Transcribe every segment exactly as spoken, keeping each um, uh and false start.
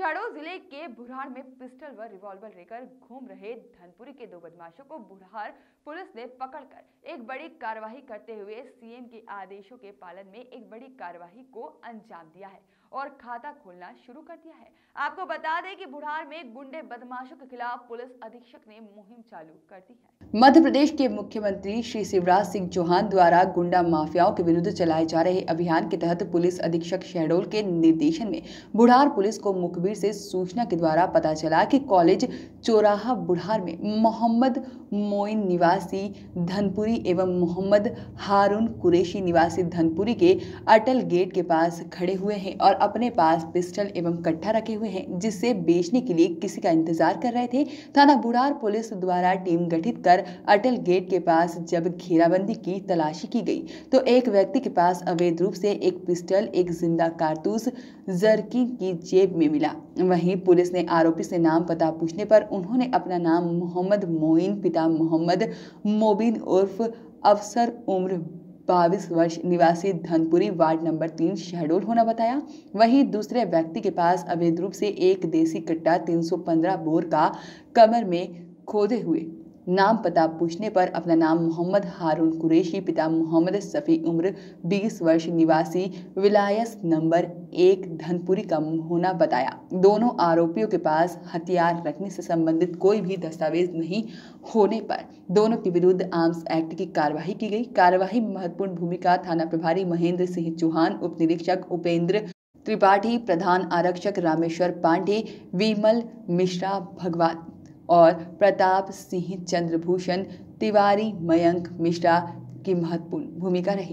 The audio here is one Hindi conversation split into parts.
शहडोल जिले के बुढ़ार में पिस्टल व रिवॉल्वर लेकर घूम रहे धनपुरी के दो बदमाशों को बुढ़ार पुलिस ने पकड़कर एक बड़ी कार्रवाई करते हुए सीएम के आदेशों के पालन में एक बड़ी कार्रवाई को अंजाम दिया है और खाता खोलना शुरू कर दिया है। आपको बता दें कि बुढ़ार में गुंडे बदमाशों के खिलाफ पुलिस अधीक्षक ने मुहिम चालू कर दी है। मध्य प्रदेश के मुख्यमंत्री श्री शिवराज सिंह चौहान द्वारा गुंडा माफियाओं के विरुद्ध चलाए जा रहे अभियान के तहत पुलिस अधीक्षक शहडोल के निर्देशन में बुढ़ार पुलिस को मुखबिर से सूचना के द्वारा पता चला कि कॉलेज चौराहा बुढ़ार में मोहम्मद मोइन निवासी धनपुरी एवं मोहम्मद हारून कुरैशी निवासी धनपुरी के अटल गेट के पास खड़े हुए हैं और अपने पास पिस्टल एवं कट्टा रखे हुए हैं, जिससे बेचने के लिए किसी का इंतजार कर रहे थे। थाना बुढ़ार पुलिस द्वारा टीम गठित कर अटल गेट के पास जब घेराबंदी की तलाशी की गई तो एक व्यक्ति के पास अवैध रूप से एक पिस्टल, एक जिंदा कारतूस जर्किन की जेब में मिला। वहीं पुलिस ने आरोपी से नाम पता पूछने पर उन्होंने अपना नाम मोहम्मद मोइन, पिता मोहम्मद मोबिन उर्फ अफसर, उम्र बाईस वर्ष, निवासी धनपुरी, वार्ड नंबर तीन, शहडोल होना बताया। वहीं दूसरे व्यक्ति के पास अवैध रूप से एक देसी कट्टा तीन सौ पंद्रह बोर का कमर में खोदे हुए नाम पता पूछने पर अपना नाम मोहम्मद हारून कुरैशी, पिता मोहम्मद सफ़ी, उम्र बीस वर्ष, निवासी विलायस नंबर एक, धनपुरी का होना बताया। दोनों आरोपियों के पास हथियार रखने से संबंधित कोई भी दस्तावेज नहीं होने पर दोनों के विरुद्ध आर्म्स एक्ट की कार्रवाई की गई। कार्रवाई में महत्वपूर्ण भूमिका थाना प्रभारी महेंद्र सिंह चौहान, उप निरीक्षक उपेंद्र त्रिपाठी, प्रधान आरक्षक रामेश्वर पांडे, विमल मिश्रा भगवान और प्रताप सिंह चंद्रभूषण तिवारी, मयंक मिश्रा की महत्वपूर्ण भूमिका रही।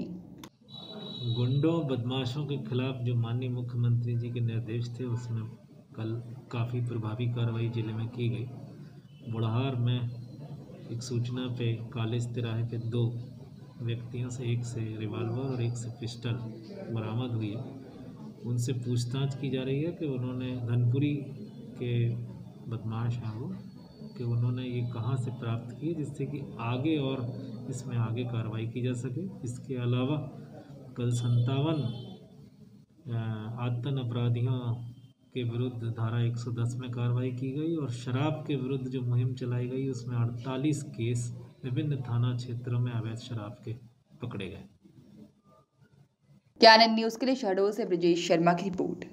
गुंडों बदमाशों के खिलाफ जो माननीय मुख्यमंत्री जी के निर्देश थे उसमें कल काफ़ी प्रभावी कार्रवाई जिले में की गई। बुढ़ार में एक सूचना पे कॉलेज तिराहे पे दो व्यक्तियों से, एक से रिवॉल्वर और एक से पिस्टल बरामद हुई है। उनसे पूछताछ की जा रही है कि उन्होंने धनपुरी के बदमाश हैं वो कि उन्होंने ये कहाँ से प्राप्त की, जिससे कि आगे और इसमें आगे कार्रवाई की जा सके। इसके अलावा कल संतावन आतन अपराधियों के विरुद्ध धारा एक सौ दस में कार्रवाई की गई और शराब के विरुद्ध जो मुहिम चलाई गई उसमें अड़तालीस केस विभिन्न थाना क्षेत्रों में अवैध शराब के पकड़े गए। कैनन न्यूज़ के लिए शहडोल से ब्रजेश शर्मा की रिपोर्ट।